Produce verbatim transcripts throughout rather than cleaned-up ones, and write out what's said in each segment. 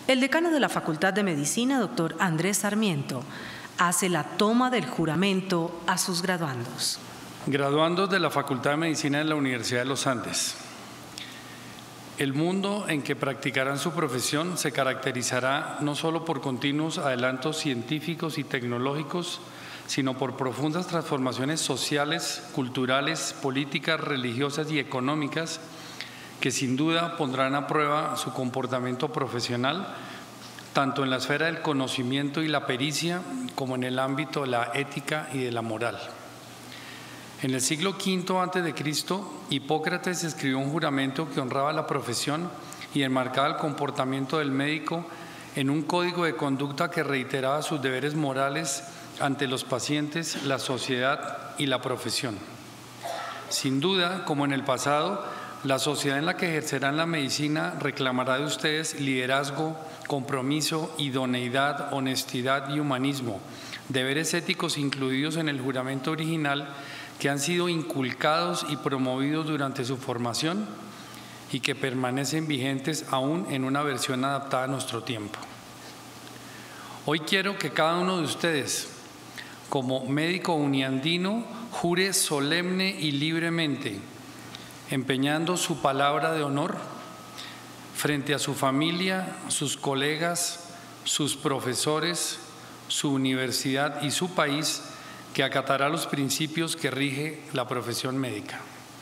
El decano de la Facultad de Medicina, doctor Andrés Sarmiento, hace la toma del juramento a sus graduandos. Graduandos de la Facultad de Medicina de la Universidad de los Andes. El mundo en que practicarán su profesión se caracterizará no solo por continuos adelantos científicos y tecnológicos, sino por profundas transformaciones sociales, culturales, políticas, religiosas y económicas que sin duda pondrán a prueba su comportamiento profesional, tanto en la esfera del conocimiento y la pericia como en el ámbito de la ética y de la moral. En el siglo quinto antes de Cristo, Hipócrates escribió un juramento que honraba la profesión y enmarcaba el comportamiento del médico en un código de conducta que reiteraba sus deberes morales ante los pacientes, la sociedad y la profesión. Sin duda, como en el pasado, la sociedad en la que ejercerán la medicina reclamará de ustedes liderazgo, compromiso, idoneidad, honestidad y humanismo, deberes éticos incluidos en el juramento original que han sido inculcados y promovidos durante su formación y que permanecen vigentes aún en una versión adaptada a nuestro tiempo. Hoy quiero que cada uno de ustedes, como médico uniandino, jure solemne y libremente, empeñando su palabra de honor frente a su familia, sus colegas, sus profesores, su universidad y su país, que acatará los principios que rige la profesión médica.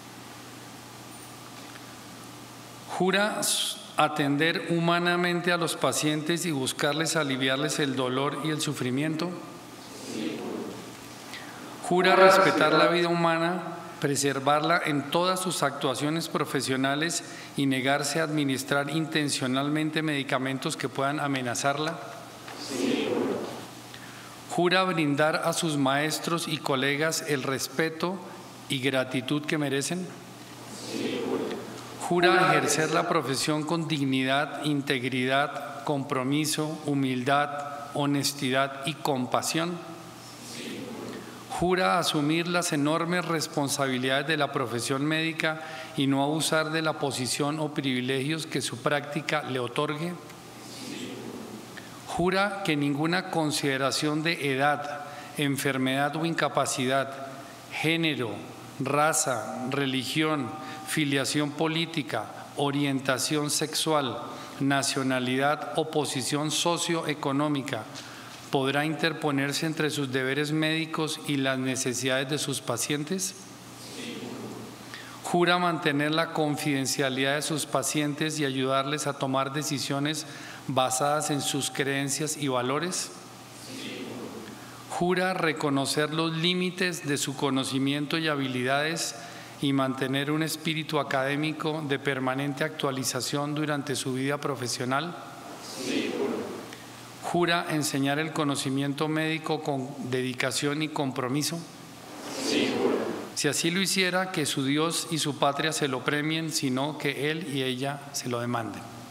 Jura atender humanamente a los pacientes y buscarles aliviarles el dolor y el sufrimiento. Jura respetar la vida humana, preservarla en todas sus actuaciones profesionales y negarse a administrar intencionalmente medicamentos que puedan amenazarla. Jura brindar a sus maestros y colegas el respeto y gratitud que merecen. Jura ejercer la profesión con dignidad, integridad, compromiso, humildad, honestidad y compasión. Jura asumir las enormes responsabilidades de la profesión médica y no abusar de la posición o privilegios que su práctica le otorgue. Jura que ninguna consideración de edad, enfermedad o incapacidad, género, raza, religión, filiación política, orientación sexual, nacionalidad o posición socioeconómica podrá interponerse entre sus deberes médicos y las necesidades de sus pacientes. Jura mantener la confidencialidad de sus pacientes y ayudarles a tomar decisiones basadas en sus creencias y valores. Jura reconocer los límites de su conocimiento y habilidades y mantener un espíritu académico de permanente actualización durante su vida profesional. Jura enseñar el conocimiento médico con dedicación y compromiso. Si así lo hiciera, que su Dios y su patria se lo premien, sino que él y ella se lo demanden.